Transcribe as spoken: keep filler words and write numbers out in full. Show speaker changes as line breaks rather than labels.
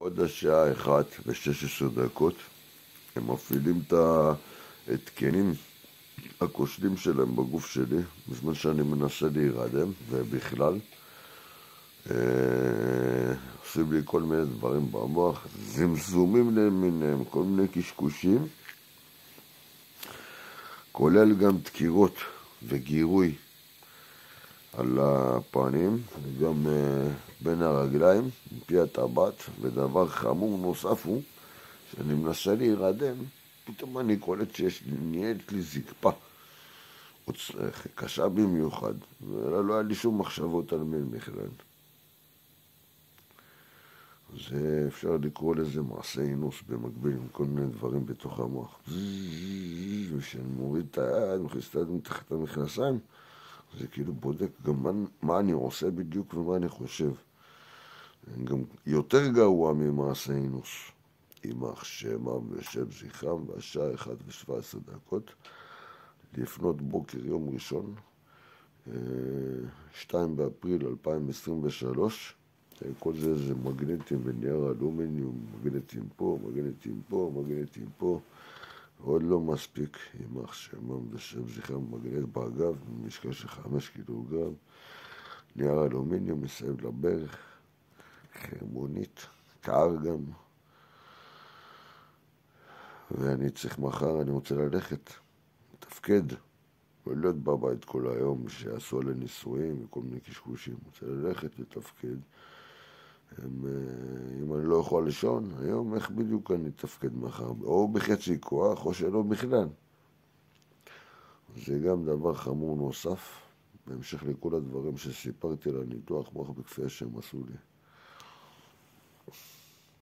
עוד השעה אחת ושש עשרה דקות הם מפעילים את ההתקנים הכושלים שלהם בגוף שלי בזמן שאני מנסה להירדם, ובכלל אה, עושים לי כל מיני דברים במוח, זמזומים למיניהם, כל מיני קשקושים, כולל גם דקירות וגירוי על הפנים וגם uh, בין הרגליים, מפי הטבעת. ודבר חמור נוסף הוא שאני מנסה להירדם, פתאום אני קולט שיש, נהיית לי זקפה קשה במיוחד, ולא היה לי שום מחשבות על מין בכלל. זה אפשר לקרוא לזה מעשה אינוס במקביל עם כל מיני דברים בתוך המוח. וכשאני מוריד את היד, מכניס את היד מתחת המכנסיים, זה כאילו בודק גם מה, מה אני עושה בדיוק ומה אני חושב. גם יותר גרוע ממעשה אינוס. יימח שמם ושם זכרם, והשעה אחת ושבע עשרה דקות, לפנות בוקר יום ראשון, שתיים באפריל אלפיים עשרים ושלוש. כל זה זה מגנטים ונייר אלומיניום, מגנטים פה, מגנטים פה, מגנטים פה. עוד לא מספיק, יימח שמם ושם זכרם, מגנט באגב, משקל של חמש קילוגרם, נייר אלומיניום מסביב לברך, חרמונית, קר גם. ואני צריך מחר, אני רוצה ללכת, לתפקד, ולהיות בבית כל היום, שיעשו עלי ניסויים וכל מיני קשקושים. רוצה ללכת לתפקד. הם, אם אני לא יכול לישון, היום איך בדיוק אני אתפקד מחר? או בחצי כוח, או שלא בכלל. זה גם דבר חמור נוסף, בהמשך לכל הדברים שסיפרתי על הניתוח מוח בכפייה שהם עשו לי.